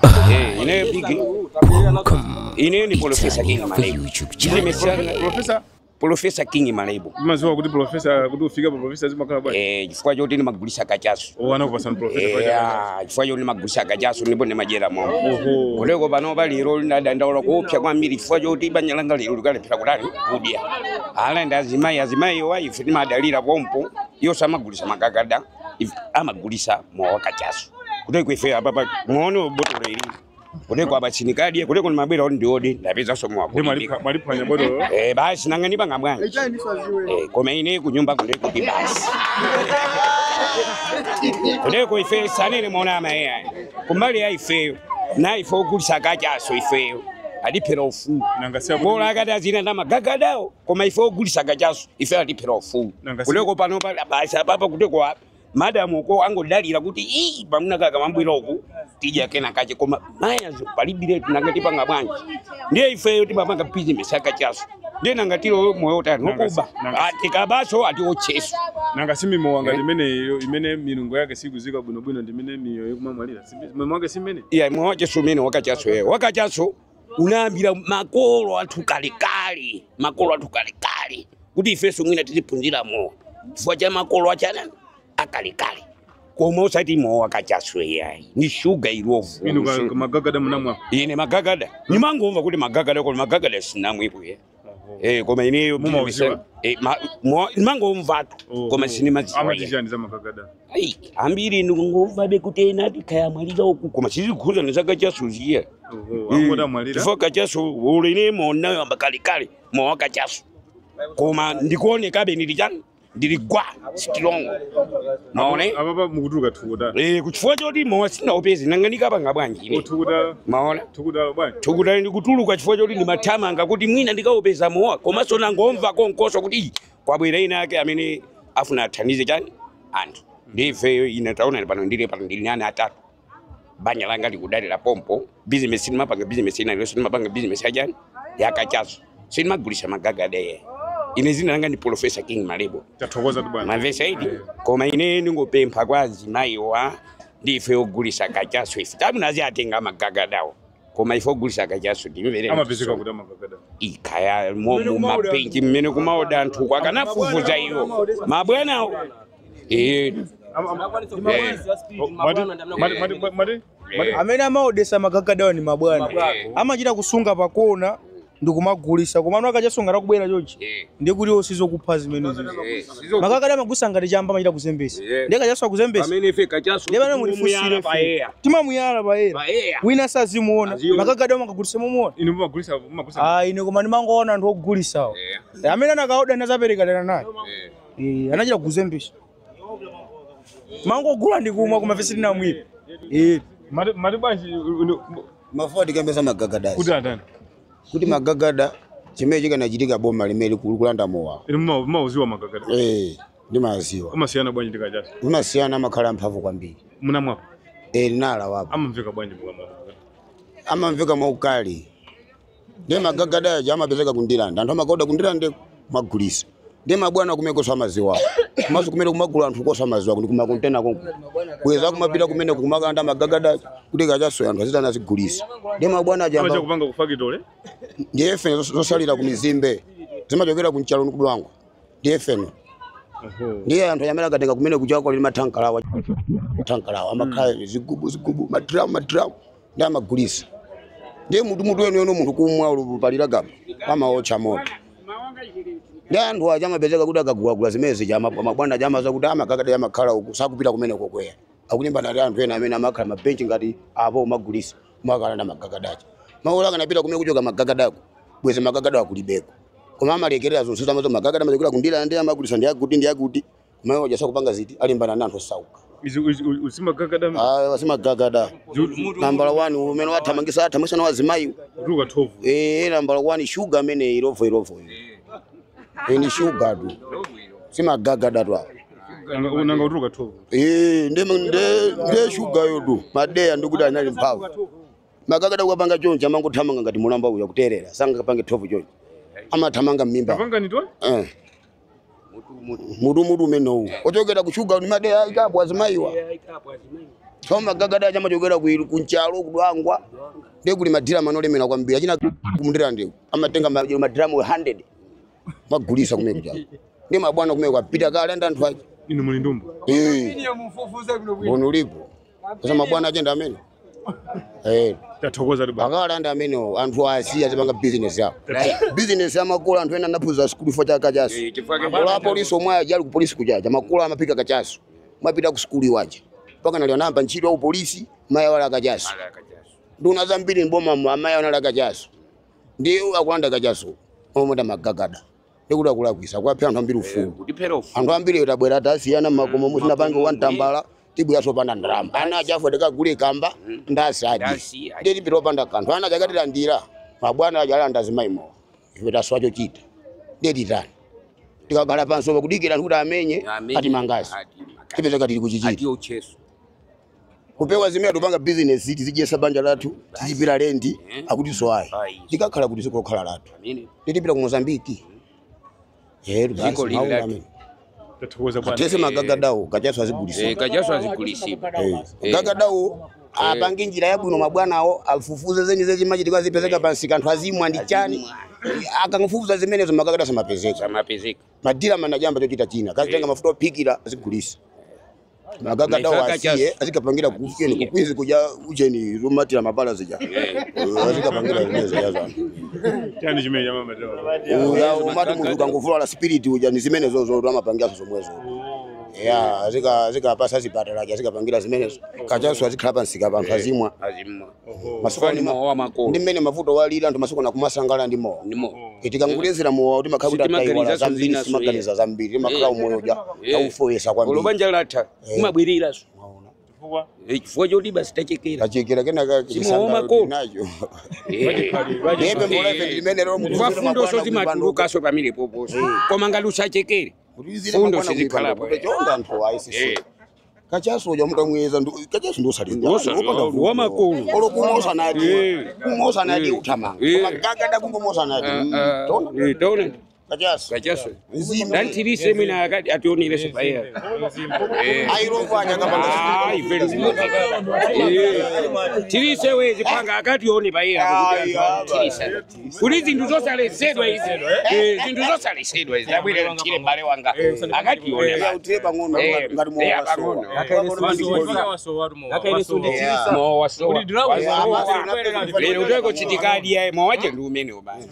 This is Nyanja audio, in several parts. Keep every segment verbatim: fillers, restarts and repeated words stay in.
Eh, ine bigi. Ine ni Professor King Malebo. Professor Professor King Malebo. Maziwa kuti professor kuti ufika pa professor zimakhala bwana. Eh, chifukwa choti ni magulisa kachaso. Oh, anakupasa professor kwa chaso. Eh, chifukwa choti ni magulisa kachaso ndipo ne majera mwa. Oho. Koleko pano bali ro ndadandaula kuopsa kwambiri chifukwa choti banyalanga lero likalepera kutali kudya. Ala ndazimai azimai wife ni madalira pompo yo samagulisa magagada amagulisa mwa wakachaso. Kuteko ife apa muone botolo ili. Kuteko abachinikadi kuteko ni mabera ndi odi ndapeza somo wako. Ndi malipanya botolo. Eh basi nangani banga bwana. Eh koma ine kunyumba kuteko ndi basi. Kuteko ife sanene mona maya. Kumbali ya ife na ife ogulisa kachaso ife. Alipera ofu. Nangasia bola akati zina na magagadao koma ife ogulisa kachaso ife alipera ofu. Kuteko pano basi papa kuteko apa. Madam uko angodalira kuti ii pamuna kaka mambwira oku tija kena kache koma maya palibire tunangati panga bwanji ndiye ife yoti bapanga business akachaso ndiye nangatiro moyo tani nokuba ati kabaso ati ocheso nanga simimo wanga limene imene milungu yake sikuzika bwino bwino ndimene miyo yokumamwalira simimo wanga simene iya mwaje sumene wakachaso yeye wakachaso unaambira makolo athu kale kale makolo athu kale kale kuti ife somwina tizipunzira mo chifukwa cha makolo achana akalikali koma usati mo wakachaswe yayi ni sugar irovu ino magagada munamwa ine magagada ni mangomva kuti magagada ko magagada sinamwepo ye eh koma ineyo mumauziwa eh mangomva koma sini maziwa amatijani za magagada ai ambiri ngomva be kuti ena dikaya mwalira oku koma sizikhuza nezakachasuziya oho angoda mwalira foka chaso ulene mo nayo ambakalikali mo wakachaso koma ndikuone kabe nilijana ndiligwa strong maone ababa mukutuka tukuda eh kuchifua choti mo sina opezi nanganika panga bwanji ine tukuda maone tukuda bwanji tukuda ndi kutuluka chifua choti ni matama ngakuti mwina ndikaopeza mowa komanso nangomva konkoso kuti kwabwera ina yake amene afuna athanize chani anthu ndife ine taona pano ndile pano ndili nane atatu banya langa likudalira pompo business ni mapanga business ina leso ni mapanga business ajani yakachaso sini magulisha magagada ye ine zina langa ni Professor King Malebo tathokoza tu bwana mavesa idi koma ine ndingopempha kwazi maiwa ndife ogulisa kachaso ife tabu nazi atenga magagadawo koma ife ogulisa kachaso ndimvere amapezeka kuti magagada ikaya mo mapenji mmene kumaoda anthu kwakanafufuza iyo mabwana eh amene amaodesa magagadawo ni mabwana amachita kusunga pakona ndikumagulisa koma ano akachasunga rakubwera chochi ndikuti osizokupha zimene zizo makakada amagusa ngati chamba amachita kuzembesa ndiye kachaswa kuzembesa amene ife kachaso ndiye pano mutifusire tima muyala paera wina sazimuona makakada amagulisa mumuona ine mumagulisa mumagulisa ah ine koma ndimangoona anthu ogulisawo amene anakaoda ndazapereka dana naye eh anachita kuzembesa mangogula ndikumwa kuma fesiti na mwipa eh mali banji mafodi kambesa magagada kuti atani kuti magagada chimene chikanachitika boma limene kulanda mowa ine mumauziwa magagada eh ndimaziwa umasiyana bwanji ndikachaso umasiyana amakhala mphamvu kwambiri munamwapo eh linala wapo amamveka bwanji bwana amamveka mwaukali ndiye magagada jamapezeka kundilanda anthu amakoda kundilanda magulisa ndiye mabwana kumekosa amaziwa maso kumene kumagula anthu kosa amaziwa kuti kumakontena konko kweza kumapita kumene kumakanda magagada kuti kachaso anthu azitana zigulisa ndiye mabwana ajamba amacha kupanga kufakitole ndiye fene zosalira kumizimbe zimachokera kunchalo nkubwango ndiye fene ndiye anthu yamela katenga kumene kuchako lima tankalawa tankalawa amakhala zigubu zigubu madram madram ndiye amagulisa ndiye mutu mutu wenu wenu mutu kumwa ulupalira gaba amaocha moto ndiye anthu aja amapezeka kuti akagulagula zimene zijama mabwana jama zakuti amakakada yamakhala uku sakupita kumene kokweya akunyimba nati anthu ena amene amakhala mabenchi ngati apo magulisa makala na magagadachi maola kanapita kumene kuchoka magagadako bweze magagada akulibeko koma amalekerera zonse zamazo magagada amachokera kundila ndiye amagulisa ndiye akuti ndiye akuti koma oja sakupanga ziti alimbana nanthu sauka usima gagada ah wasima gagada number one umene wathamangisa athamangisa na wazimayi ruka tovu eh number one sugar amene irovo irovo eh ni sugar tu sima gagada tu nanga uruka tovu eh nde nde nde sugar yodu madeya ndikuti anali mphavu magagada ukapanga chonja mango thamanga ngati mulamba uya kuterera sanga kapange tovu chonja amathamanga mmimba kapanga nitwa eh mudu mudu meno ochokera kuchuga ni madeya ikapo azimayiwa Choma gagada chama chokera kunchalo kudwangwa. Ndiye kuli madira manolemera kwambira china kumundira ndiyo. Amatenga madira mu one hundred. Magulisa kumwe kuja. Ndi mabwana kumwe kwapita kale anda anthu aje. Inu muli ndumbu. Eh. Bono lipo. Sasa mabwana agenda amene. Eh. Tathokoza liba. Akala anda amene anthu asiya zipanga business yawo. Business yamakola anthu ena napuza school for chaka chaso. Eh, chifake Ola police omwe ajali ku police kujaja makola amapika kachaso. Mwapita ku school waje. Paka nali namba ntchito au polisi maya wala kachaso. Nduna zambiri mboma amaya wala kachaso. Ndiyo akulanda kachaso. Omoda magagada. Ndikuda kula kwisa kwa pya anthu ambiri ufulu. Anthu ambiri utabwera tasiyana makomo musina pange wantambala tibwera sopanda ndrama. Ana ajafu ndikagule kamba ndasadi. Ndiri pito panda kanthu ana jakatira ndira. Mabwana ajala ndazimaimo. Ife taswacho chita. Ndiri tani. Tikagala panso kudikira kuti amenye ati mangazi. Tipeza kati kuchichita. Ati ocheso. Kupewa zimea tupanga business city zijesa banja latu, tijipira rendi, akuti soai. Tikakhala kuti siko khala latu. Nditipira ku Mozambique. Eh, Ziko lilatu. Tathokoza bwana. Tese magagadawo kachaso azigulisa. Eh, kachaso azigulisa. Gagadawo apange njira yabwino mabwanawo afufuze zenye zezi machitikwa zipezeka pansi kanthu azimwa ndi chani. Akangufufuza zimenezo magagada samapezeka. Samapezeka. Madira manajamba chochita china. Kazi tenga mafuta opikira azigulisa. Magagadawo asiye azikapangira kufike kukwizi kuja ujeni rumatira mabala zija. Azikapangira imezo yazana. Chani chimenya mama tawo. Uya umati muntu kanguvula la spirit uja ni zimene zozo amapangira zomwezo. Ya azika azika pasa zipatala azikapangira zimenezo. Kachaso azikhala pansika panthu azimwa. Azimwa. Masukani mawa makolo. Ndi mmene mavuto walira nthu masuku na kumasangala ndi mo. Ndimo. Itikangulezera mo kuti makhabuta taiwala zambiri simaganiza zambiri makhala umoyo uja aufoyesa kwambiri. Olobanja latha kumabwirira so. Chifukwa Chifukwa choti basi tachekera. Tachekera kenaka kisangalo nacho. Yebe mbola ife limene lero mutu wafundo so zimatuluka so pamile poposo. Koma ngalo usachekere. Fundo sizikhala bwa. Chonga nthu ayisisi. Kachaso uja mutu amweza kachaso ndosalira. Wa makolo. Olo kumosa nadi. Kumosa nadi uthamanga. Koma gagada kungomosa nadi. Eh, tona. Kachaso. Kachaso. Dan tirise mina akati ationire so paya. Eh. Ayirofanya kama Ah, ife. Tirise wezi panga akati one paya. Tirise. Kuli zindu zosalesedwa izi. Eh, zindu zosalesedwa izi. Dabwire ntire mbale wanga. Akati one. utire pang'ono ngati mo Mo waso. Lero uteko chitikadi ya mo wache ndumene ubani.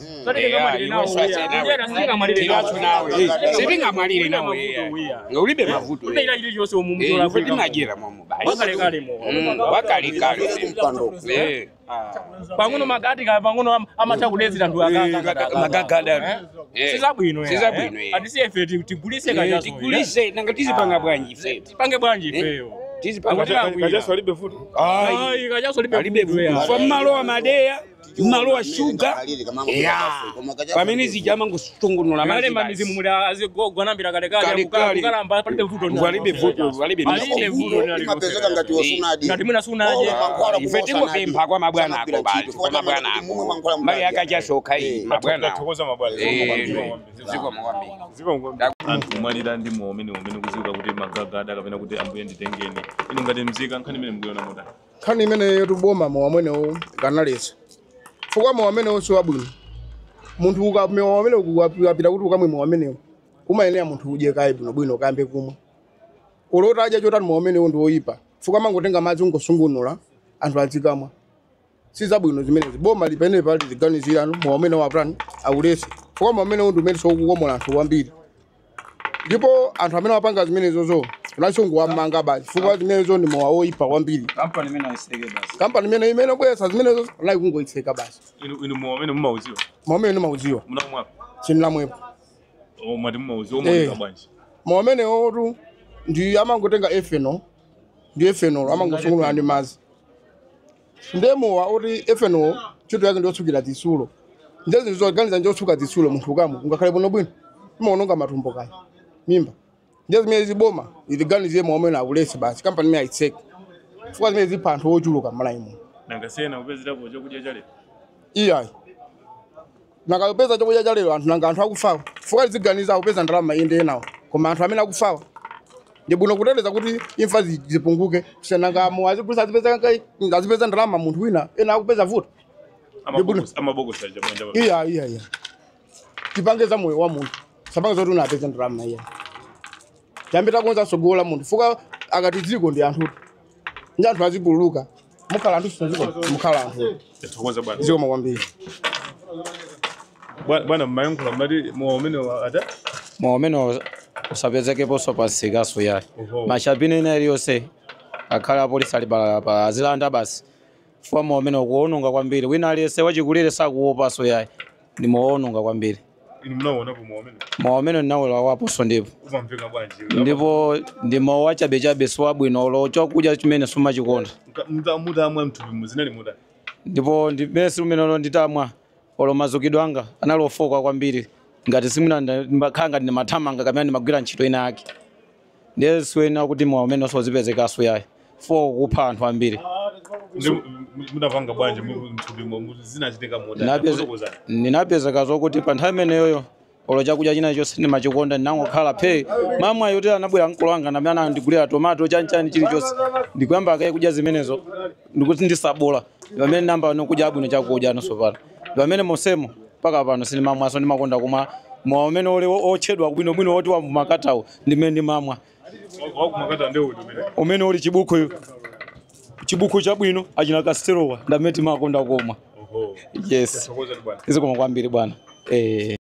Tiracho nawe. Siringa malire nawe. Ulibe mavuto. Ila ile yose omumuzora kuti majira momo bali. Wakale kale mo. Wakale kale. Eh. Pangono magati ka pangono amachakulezira ndu akanga. Magagada. Sizabwino ya. Sizabwino. Adisi efe tigulise kajaso. Tigulise nanga tizipanga bwanji ife. Tipange bwanji ifeyo. Tizipanga kachaso alibe futu. Ai kajaso libe futu ya. Kwa malo wa madea. Malo wa shuga. Pamene zijama ngusungunula mali manizi mumuli azigogwanambira kale kale kukalamba palibe futu. Walibe futu, walibe futu. Mapezeka ngati wasunadi. Ngati mwina sunaje. Ife timupempha kwa mabwana ako bali. Kwa mabwana ako. Mali akachaso kai mabwana. Tathokoza mabwana. Ziko mwambi. Ziko mwambi. Anthu mwalira ndi muomene umene kuziuka kuti magagada kapena kuti ambuye nditengeni. Inu ngati mzika nkhani imene mkuiona mota. Nkhani imene tuboma muamwenewo kanalesa. Fukwa muamwenewo si wabwino. Munthu ukamewa wamene ukapita kuti ukamwe muamwenewo. Umayenera munthu uje kaye bwino bwino kambe kumwe. Olota aja chotani muamwenewo ndi oyipa. Fukwa mangotenga madzi ungosungunula anthu azikamwa. Sizabwino zimenezi. Boma lipene pali ziganizirano muamwenewo apani aulese. Fukwa muamwenewo ndi umene sokukomola anthu wambiri. Ndipo anthu amene wapanga zimenezo zo tunachongo wamanga basi. Fukwa zimenezo ndi mowa oyipa wambiri. Kampani imene ayiseke basi. Kampani imene imene bwesa zimenezo nayi kungoitseka basi. Inu inu muomene mumauziwa. Muamene mauziwa. Munamwa. Chinlamwepo. O mwati mumauziwa mwa bwanji. Muamene otu ndi amangotenga efeno. Ndi efeno amangosungula ndi mazi. Ndemo wa oti efeno chito yake ndotsukira zisulo. Ndezi ndizoganiza ndotsuka zisulo munthu ukamwe ungakhale bwino bwino. Imaononga matumbo kaya. Mimba. Ndezi mezi ziboma iziganize muamene akulese basi kampani imene ayitseke. Fukwa zimene zipa anthu ochuluka malaimo. Nangasena upezera po chokudya chale. Iya. Nakapeza chokudya chale anthu nanga anthu akufawa. Fukwa ziganiza upeza ndalama inde nawo. Koma anthu amene akufawa. ndi bwino kuteteza kuti imfa zipunguke senangamo azipulisa azipeza kai azipeza ndalama munthu wina ena akupeza vuto amabogosa jamanja iya iya iya tipangeza moyo wa munthu sapanga zoti unapeza ndalama iya tambita kwanza sogola munthu fuka akati dziko ndi anthu ndi anthu azibuluka mukhala anthu siziko mukhala anthu tsokoza bwana ziko makwambiri bwana mmayankula mati muomene ata muomene usapezekepo sopasikaso yayi mashapini ina iliyonse akhala apolisi ali pa azilanda basi fuwa muomene ukuononga kwambiri wina aliyese wachikulire sakuopaso yayi ndi muononga kwambiri inu mnaonapo muomene muomene ndinawola waposo ndipo umamveka bwanji ndipo ndimo wachabechabe siwabwino lo chokudya chimene sumachikonda mutamwa mthupi muzinali muda ndipo ndimene silumenelo nditamwa olo mazukidwe anga analofoka kwambiri ngati simuna ndimakhanga ndi mathamanga kamene ndimagwira ntchito ina yake ndiye siwena kuti muomene osozipezekaso yayi fo kupha anthu ambiri mudapanga bwanji mthupi zinachitika muda ndinapezeka zokuti pa nthawi imeneyoyo olo chakudya china chonse ndimachikonda ndinangokhala phe mama yoti anabwera mkolo wanga namene andigulira tomato chanchani chilichonse ndikuyamba akaye kudya zimenezo ndikuti ndisabola pamene namba nokudya abwino chakudya nonso pano pamene mosemo mpaka pano sindimamwaso ndimakonda kumwa mwa umene ule otchedwa bwinobwino oti wamakatawo ndimene ndimamwa umene uli chibuku chibuku chabwino achina kasterowa ndamene timakonda komwa yes izikoma kwambiri bwana eh